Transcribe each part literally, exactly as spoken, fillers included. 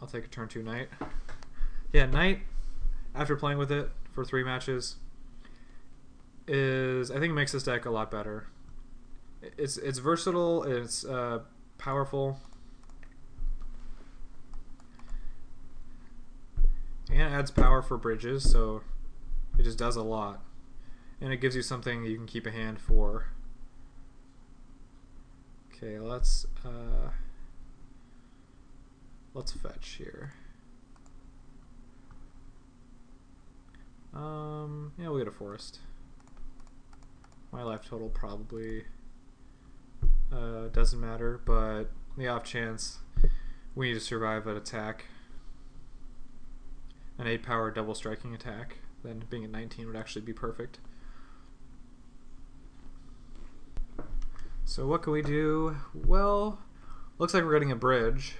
I'll take a turn two knight. Yeah, knight, after playing with it for three matches, is I think it makes this deck a lot better. It's it's versatile. It's uh, powerful, and it adds power for bridges. So it just does a lot, and it gives you something you can keep a hand for. Okay, let's uh, let's fetch here. Um, yeah, we'll get a forest. My life total probably uh, doesn't matter, but the off chance we need to survive an attack, an eight power double striking attack, then being at nineteen would actually be perfect. So what can we do? Well, looks like we're getting a bridge.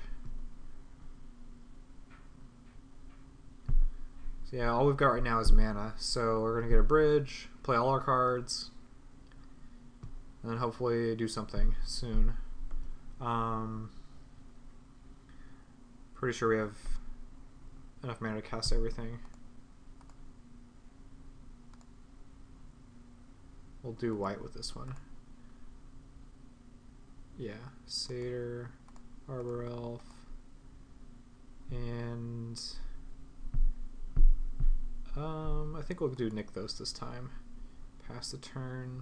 So yeah, all we've got right now is mana. So we're gonna get a bridge, play all our cards, and then hopefully do something soon. Um, pretty sure we have enough mana to cast everything. We'll do white with this one. Yeah, Satyr, Arbor Elf, and um, I think we'll do Nykthos this time. Pass the turn.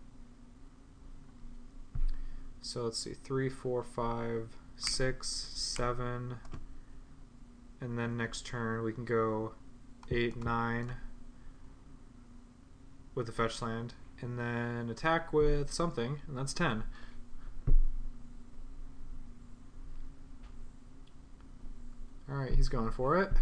So let's see, three, four, five, six, seven, and then next turn we can go eight, nine with the fetch land, and then attack with something, and that's ten. Alright, he's going for it.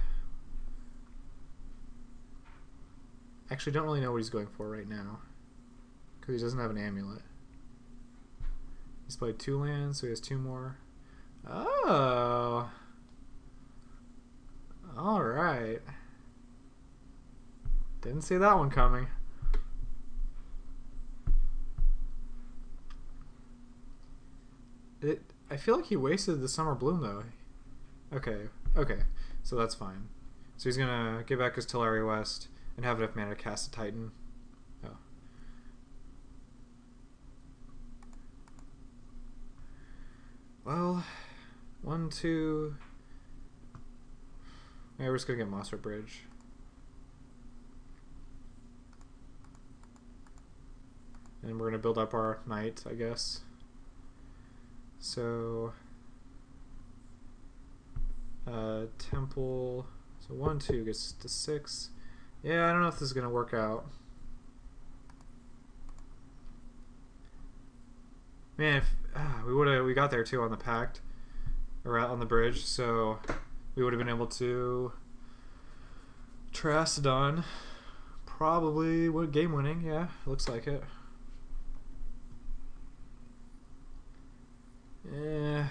Actually, don't really know what he's going for right now, because he doesn't have an amulet. He's played two lands, so he has two more. Oh! Alright. Didn't see that one coming. It. I feel like he wasted the Summer Bloom, though. Okay, okay, so that's fine. So he's gonna give back his Telaria West and have enough mana to cast a Titan. Oh. Well, one, two. Yeah, we're just gonna get Monster Bridge. And we're gonna build up our knight, I guess. So. Uh, temple, so one, two gets to six. Yeah, I don't know if this is gonna work out. Man, if uh, we would have, we got there too on the pact, or on the bridge, so we would have been able to Trastodon, probably would game winning. Yeah, looks like it. Yeah.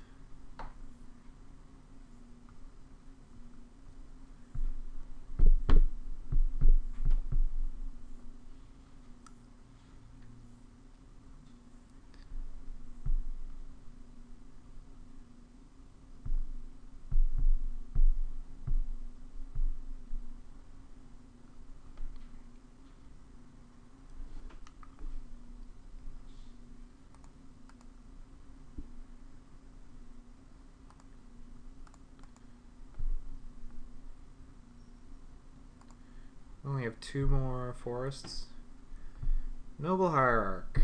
Only have two more forests. Noble Hierarch.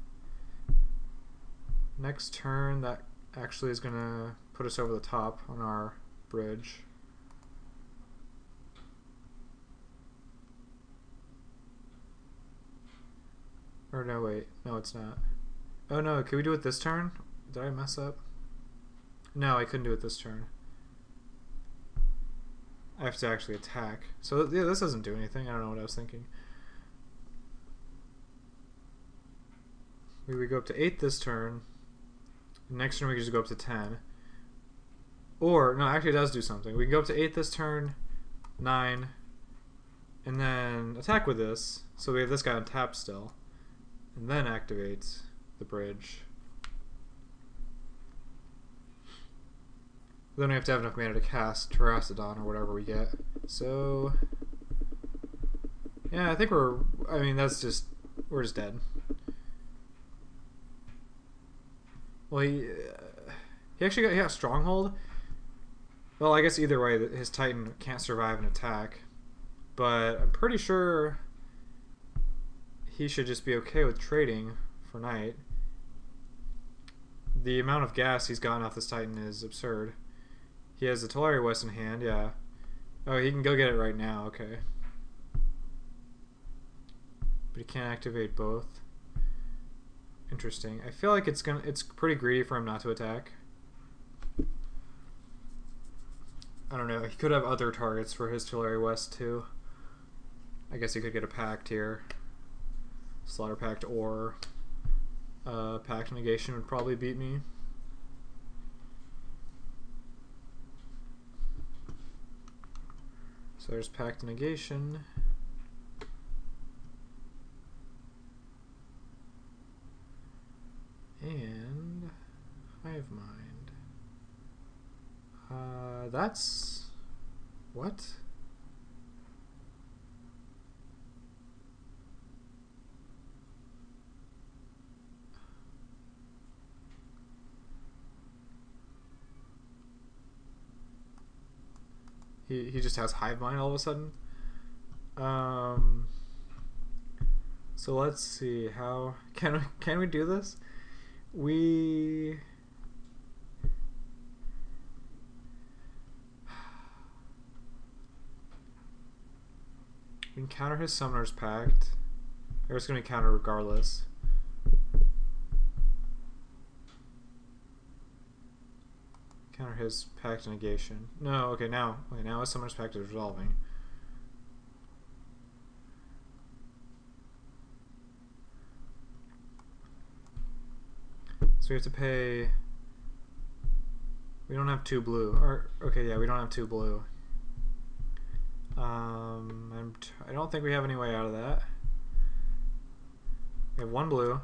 Next turn, that actually is going to put us over the top on our bridge. Or no, wait. No, it's not. Oh no, can we do it this turn? Did I mess up? No, I couldn't do it this turn. I have to actually attack. So yeah, this doesn't do anything. I don't know what I was thinking. We would go up to eight this turn. Next turn we could just go up to ten. Or, no, actually it does do something. We can go up to eight this turn, nine, and then attack with this. So we have this guy on tap still. And then activate the bridge. Then we have to have enough mana to cast Terracodon or whatever we get. So, yeah, I think we're, I mean, that's just, we're just dead. Well, he, uh, he actually got, he got Stronghold. Well, I guess either way, his Titan can't survive an attack. But I'm pretty sure he should just be okay with trading for Knight. The amount of gas he's gotten off this Titan is absurd. He has the Tolari West in hand, yeah. Oh, he can go get it right now, okay. But he can't activate both. Interesting. I feel like it's gonna it's pretty greedy for him not to attack. I don't know. He could have other targets for his Tolari West too. I guess he could get a Pact here. Slaughter Pact or uh, Pact Negation would probably beat me. So there's Pact Negation. And Hive Mind. Uh, that's what? He he just has Hive Mind all of a sudden. Um. So let's see how can we can we do this? We we can counter his Summoner's Pact. Or it's going to be counter regardless. Counter his Pact Negation. No, okay, now okay, now his Summoner's Pact is resolving. So we have to pay. We don't have two blue. Or okay, yeah, we don't have two blue. Um, I'm t I don't think we have any way out of that. We have one blue.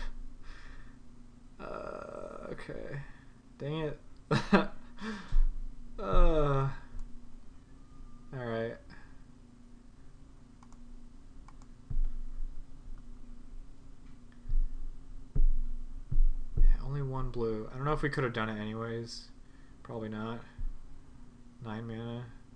uh, okay. Dang it. uh, all right. Only one blue. I don't know if we could have done it anyways. Probably not. Nine mana.